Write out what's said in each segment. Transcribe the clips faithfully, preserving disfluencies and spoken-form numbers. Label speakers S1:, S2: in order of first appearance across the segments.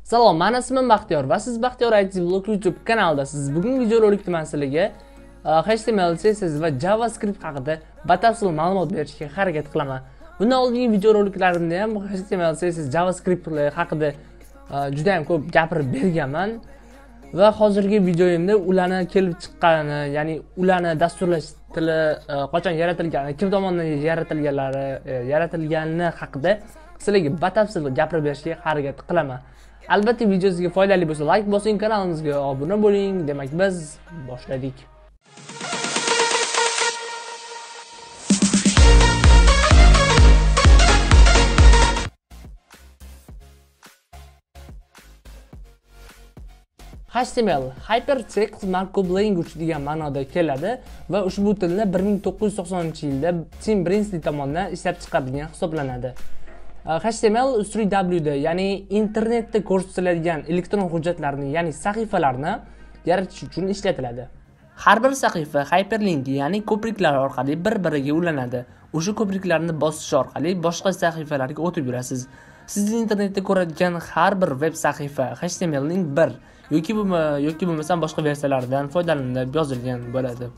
S1: Salom, men ismim Baxtiyor va siz Baxtiyor I T Blog YouTube kanalidasiz. Bugungi videorolikda men sizlarga H T M L, C S S va JavaScript haqida batafsil ma'lumot berishga harakat qilaman. Bundan oldingi videoroliklarimda ham H T M L, C S S, JavaScript haqida juda ham ko'p gapirib berganman va hozirgi videoyimda ularni kelib chiqqani, ya'ni ularni dasturlash tili qachon yaratilgani, kim tomonidan yaratilganlari, yaratilgani haqida sizlarga batafsil gapirib berishga harakat qilaman. Albatta video sizga foydali bo'lsa, like bosing, kanalimizga obuna bo'ling. Demak, biz boshladik. H T M L Hypertext Markup Language degan ma'noda keladi va ushbu tilni bir ming to'qqiz yuz to'qsoninchi yilda Tim Berners-Lee tomonidan ishlab chiqarilgan hisoblanadi. H T M L uch W da, ya'ni internetda ko'rsatiladigan elektron hujjatlarni, ya'ni sahifalarni yaratish uchun ishlatiladi. Har bir sahifa hyperlink, ya'ni ko'priklar orqali bir-biriga ulanadi. O'sha ko'priklarni bosish orqali boshqa sahifalarga o'tib yurasiz. Siz internetda ko'radigan har bir veb sahifa H T M L ning bir yoki bo'lma yoki bo'lmasam boshqa versiyalaridan foydalanib yozilgan bo'ladi.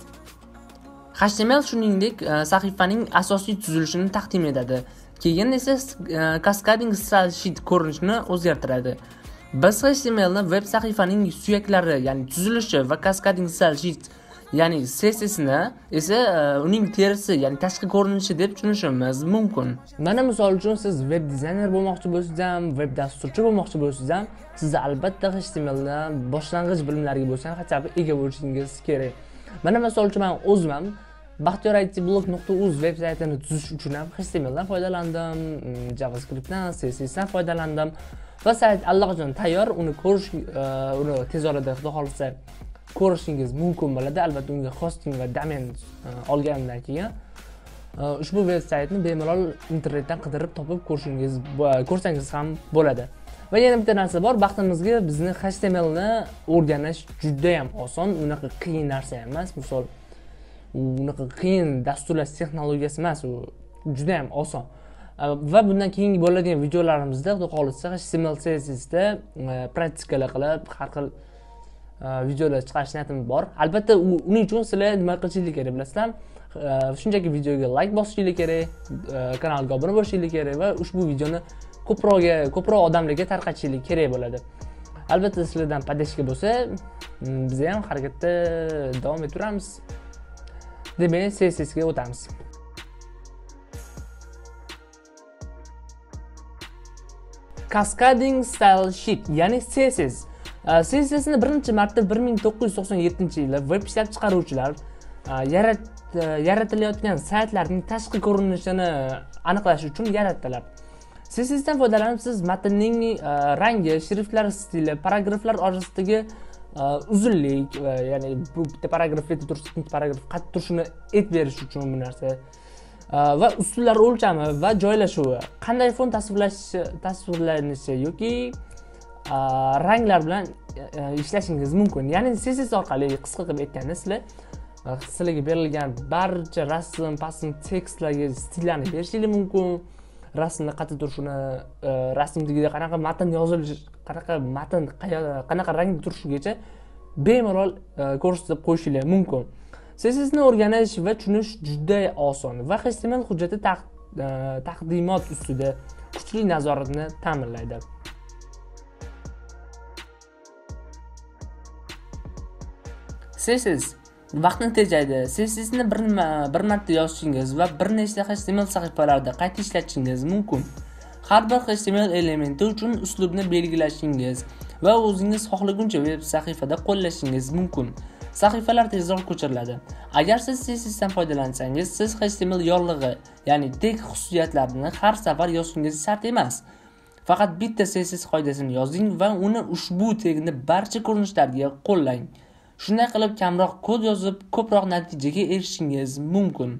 S1: H T M L shuningdek sahifaning asosiy tuzilishini taqdim etadi. Keyin esa cascading style sheet ko'rinishini o'zgartiradi. Biz H T M L ni veb sahifaning suyaklari, ya'ni tuzilishi va cascading style sheet, ya'ni C S S ni esa uning terisi, ya'ni tashqi ko'rinishi deb tushunishimiz mumkin. Mana misol uchun siz web dizayner bo'lmoqchi bo'lsangiz ham, web dasturchi bo'lmoqchi bo'lsangiz ham, siz albatta H T M L dan boshlang'ich bilimlarga bo'lsa ham ega bo'lishingiz kerak. Mana misol uchun men o'zim ham baxtiyor I T blog nuqta uz veb saytini tuzish uchun ham H T M L dan foydalandim, JavaScript dan, C S S dan foydalandim va sayt allaqachon tayyor. Uni ko'rish, uni tez orada xudo xolisa ko'rishingiz mumkin bo'ladi. Albatta unga hosting va domen olganimdan keyin ushbu veb saytni bemalol internetdan qidirib topib ko'rishingiz, ko'rsangiz ham bo'ladi. Va yana bitta narsa bor, baxtimizga bizni H T M L ni o'rganish juda ham oson, unaqa qiyin narsa emas. Misol unaqa qiyin dasturlash texnologiyasi emas, u juda ham oson. Va bundan keyingi bo'ladigan videolarimizda xudo xolisa H T M L, C S S da praktikalar qilib har xil videolar chiqarish niyatim bor. Albatta uning uchun sizlar nima qilishingiz kerak bilasizlar? Shunchaki videoga like bosishingiz kerak, kanalga obuna bo'lishingiz kerak va ushbu videoni ko'proqga, ko'proq odamlarga tarqatishingiz kerak bo'ladi. Albatta sizlardan podдержка bo'lsa, biz ham harakatda davom ettiramiz. Demak, C S S ga o'tamiz. Cascading Style Sheet, ya'ni C S S. C S S ni birinchi marta bir ming to'qqiz yuz to'qson yettinchi yilda veb ishlab chiqaruvchilar yaratilayotgan saytlarning tashqi ko'rinishini aniqlash uchun yaratdilar. C S S dan foydalanib siz matnning rangi, shriftlar stili, paragraflar orasidagi uzunlik, ya'ni bu bitta paragraf yerda tursa, ikkinchi paragraf qayerda turishini aytib berish uchun bu narsa va ustunlar o'lchami va joylashuvi, qanday font tasvirlash tasvirlanishi yoki ranglar bilan ishlashingiz mumkin. Ya'ni C S S orqali qisqa qilib aytganda sizlar sizlarga berilgan barcha rasm, pasm, tekstlarga stillarni berishingiz mumkin. Rasmda qayerda turishini, rasmdagida qanaqa matn yozilishi, qanaqa matn qanaqa rangda turishigacha bemalol ko'rsatib qo'yishingiz mumkin. C S S ni o'rganish va tushunish juda oson va H T M L hujjati taqdimot ustida kuchli nazoratni ta'minlaydi. C S S vaqtni tejaydi. C S S ni bir bir marta yozishingiz va bir nechta H T M L sahifalarida qayta ishlatishingiz mumkin. Har bir H T M L elementi uchun uslubni belgilashingiz va o'zingiz xohlaguncha veb sahifada qo'llashingiz mumkin. Sahifalar tezroq ko'chiriladi. Agar siz C S S dan foydalansangiz, siz H T M L yorlig'i, ya'ni tek xususiyatlarini har safar yozishingiz shart emas. Faqat bitta C S S qoidasini yozing va uni ushbu tegni barcha ko'rinishlarga qo'llang. Shunday qilib kamroq kod yozib, ko'proq natijaga erishishingiz mumkin.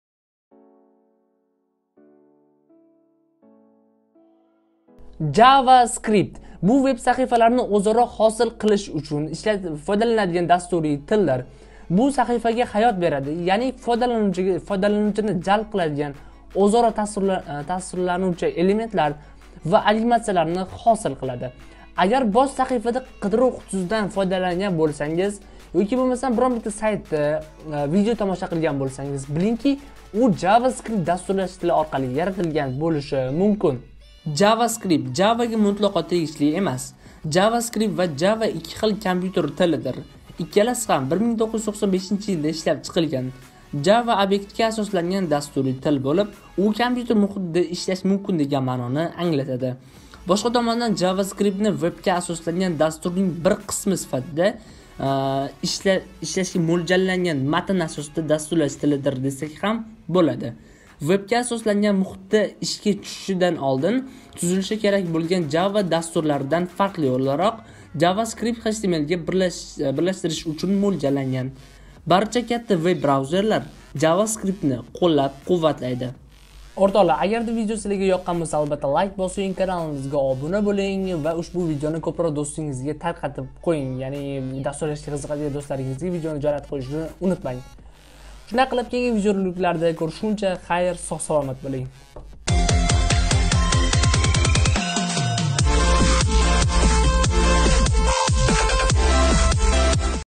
S1: JavaScript bu veb sahifalarni o'zaro hosil qilish uchun ishlatib foydalanadigan dasturiy tildir. Bu sahifaga hayot beradi, ya'ni foydalanuvchiga foydalanuvchini jalb qiladigan o'zaro tasvirlanuvchi elementlar va animatsiyalarni hosil qiladi. Agar bosh sahifada qidiruv qutisidan foydalangan bo'lsangiz yoki bo'lmasam biron bitta saytda video tomosha qilgan bo'lsangiz, bilingki, u JavaScript dasturlash tili orqali yaratilgan bo'lishi mumkin. JavaScript Javaga mutlaqo tegishli emas. JavaScript va Java ikki xil kompyuter tilidir. Ikkalasi ham bir ming to'qqiz yuz to'qson beshinchi yilda ishlab chiqilgan. Java obyektga asoslangan dasturiy til bo'lib, u kompyuter muhitida ishlash mumkin degan ma'noni anglatadi. Boshqa tomondan JavaScriptni webga asoslangan dasturning bir qismi sifatida ishlashga mo'ljallangan matn asosida dasturlash tilidir desak ham bo'ladi. Webga asoslangan muhitda ishga tushishidan oldin tuzilishi kerak bo'lgan Java dasturlaridan farqli o'laroq JavaScript H T M L ga birlashtirish uchun mo'ljallangan. Barcha katta web brauzerlar JavaScriptni qo'llab-quvvatlaydi. O'rtoqlar, agarda video sizlarga yoqqan bo'lsa, albatta like bosing, kanalimizga obuna bo'ling va ushbu videoni ko'proq do'stingizga tarqatib qo'ying. Ya'ni dasturlashga qiziqadigan do'stlaringizga videoni joylatib qo'yishni unutmang. Shunday qilib, keyingi videolarda ko'rishguncha xayr, sog' salomat bo'ling.